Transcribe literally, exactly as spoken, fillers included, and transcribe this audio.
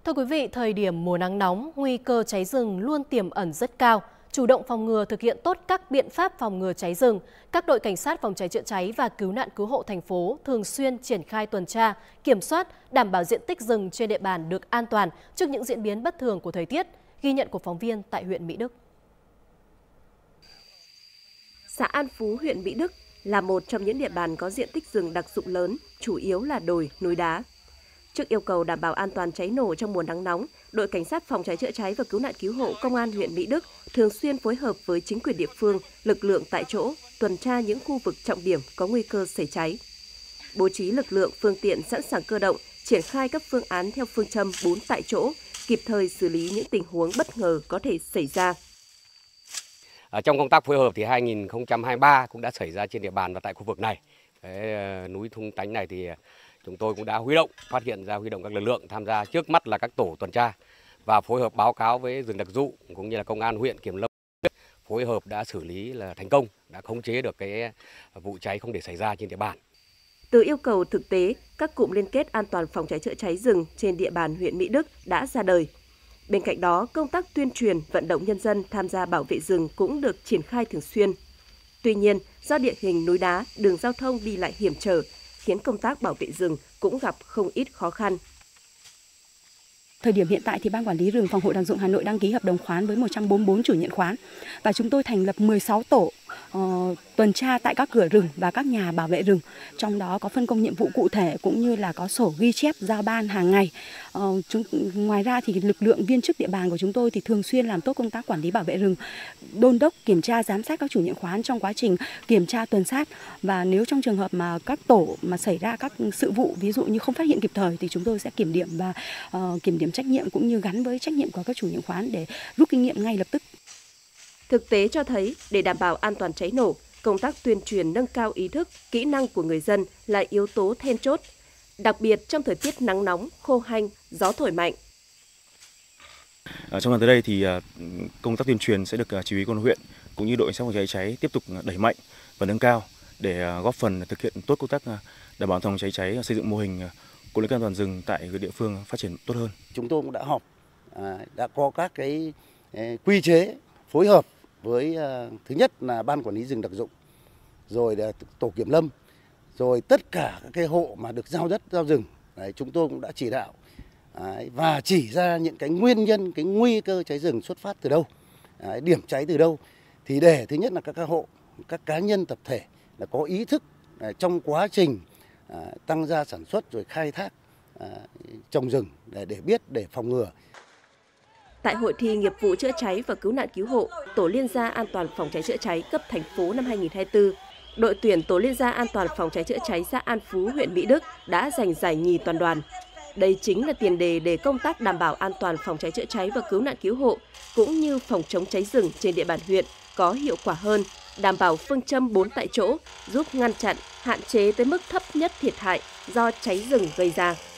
Thưa quý vị, thời điểm mùa nắng nóng, nguy cơ cháy rừng luôn tiềm ẩn rất cao. Chủ động phòng ngừa, thực hiện tốt các biện pháp phòng ngừa cháy rừng. Các đội cảnh sát phòng cháy chữa cháy và cứu nạn cứu hộ thành phố thường xuyên triển khai tuần tra, kiểm soát, đảm bảo diện tích rừng trên địa bàn được an toàn trước những diễn biến bất thường của thời tiết. Ghi nhận của phóng viên tại huyện Mỹ Đức. Xã An Phú, huyện Mỹ Đức là một trong những địa bàn có diện tích rừng đặc dụng lớn, chủ yếu là đồi, núi đá. Trước yêu cầu đảm bảo an toàn cháy nổ trong mùa nắng nóng, đội cảnh sát phòng cháy chữa cháy và cứu nạn cứu hộ công an huyện Mỹ Đức thường xuyên phối hợp với chính quyền địa phương, lực lượng tại chỗ tuần tra những khu vực trọng điểm có nguy cơ xảy cháy. Bố trí lực lượng, phương tiện sẵn sàng cơ động, triển khai các phương án theo phương châm bốn tại chỗ, kịp thời xử lý những tình huống bất ngờ có thể xảy ra. Ở trong công tác phối hợp thì hai nghìn không trăm hai mươi ba cũng đã xảy ra trên địa bàn và tại khu vực này. Cái núi Thung Tánh này thì chúng tôi cũng đã huy động, phát hiện ra huy động các lực lượng tham gia, trước mắt là các tổ tuần tra và phối hợp báo cáo với rừng đặc dụng cũng như là công an huyện Kiểm Lâm, phối hợp đã xử lý là thành công, đã khống chế được cái vụ cháy không để xảy ra trên địa bàn. Từ yêu cầu thực tế, các cụm liên kết an toàn phòng cháy chữa cháy rừng trên địa bàn huyện Mỹ Đức đã ra đời. Bên cạnh đó, công tác tuyên truyền, vận động nhân dân tham gia bảo vệ rừng cũng được triển khai thường xuyên. Tuy nhiên, do địa hình núi đá, đường giao thông đi lại hiểm trở, khiến công tác bảo vệ rừng cũng gặp không ít khó khăn. Thời điểm hiện tại thì Ban Quản lý rừng Phòng hộ đặc dụng Hà Nội đăng ký hợp đồng khoán với một trăm bốn mươi tư chủ nhận khoán và chúng tôi thành lập mười sáu tổ uh, tuần tra tại các cửa rừng và các nhà bảo vệ rừng. Trong đó có phân công nhiệm vụ cụ thể cũng như là có sổ ghi chép giao ban hàng ngày. Uh, chúng, ngoài ra thì lực lượng viên chức địa bàn của chúng tôi thì thường xuyên làm tốt công tác quản lý bảo vệ rừng, đôn đốc, kiểm tra, giám sát các chủ nhận khoán trong quá trình kiểm tra tuần sát, và nếu trong trường hợp mà các tổ mà xảy ra các sự vụ ví dụ như không phát hiện kịp thời thì chúng tôi sẽ kiểm điểm và uh, kiểm điểm trách nhiệm cũng như gắn với trách nhiệm của các chủ nhận khoán để rút kinh nghiệm ngay lập tức. Thực tế cho thấy, để đảm bảo an toàn cháy nổ, công tác tuyên truyền nâng cao ý thức, kỹ năng của người dân là yếu tố then chốt, đặc biệt trong thời tiết nắng nóng, khô hanh, gió thổi mạnh. Trong lần tới đây thì công tác tuyên truyền sẽ được chỉ huy công an huyện cũng như đội cảnh sát phòng cháy cháy tiếp tục đẩy mạnh và nâng cao để góp phần thực hiện tốt công tác đảm bảo phòng cháy cháy, xây dựng mô hình cụm liên kết an toàn rừng tại địa phương phát triển tốt hơn. Chúng tôi cũng đã họp, đã có các cái quy chế phối hợp với thứ nhất là Ban Quản lý rừng đặc dụng, rồi là tổ kiểm lâm, rồi tất cả các cái hộ mà được giao đất giao rừng. Đấy, chúng tôi cũng đã chỉ đạo đấy, và chỉ ra những cái nguyên nhân, cái nguy cơ cháy rừng xuất phát từ đâu, đấy, điểm cháy từ đâu, thì để thứ nhất là các, các hộ, các cá nhân tập thể là có ý thức đấy, trong quá trình à, tăng gia sản xuất rồi khai thác à, trồng rừng để để biết, để phòng ngừa. Tại hội thi nghiệp vụ chữa cháy và cứu nạn cứu hộ, tổ liên gia an toàn phòng cháy chữa cháy cấp thành phố năm hai nghìn không trăm hai mươi tư, đội tuyển tổ liên gia an toàn phòng cháy chữa cháy xã An Phú, huyện Mỹ Đức đã giành giải nhì toàn đoàn. Đây chính là tiền đề để công tác đảm bảo an toàn phòng cháy chữa cháy và cứu nạn cứu hộ cũng như phòng chống cháy rừng trên địa bàn huyện có hiệu quả hơn, đảm bảo phương châm bốn tại chỗ, giúp ngăn chặn, hạn chế tới mức thấp nhất thiệt hại do cháy rừng gây ra.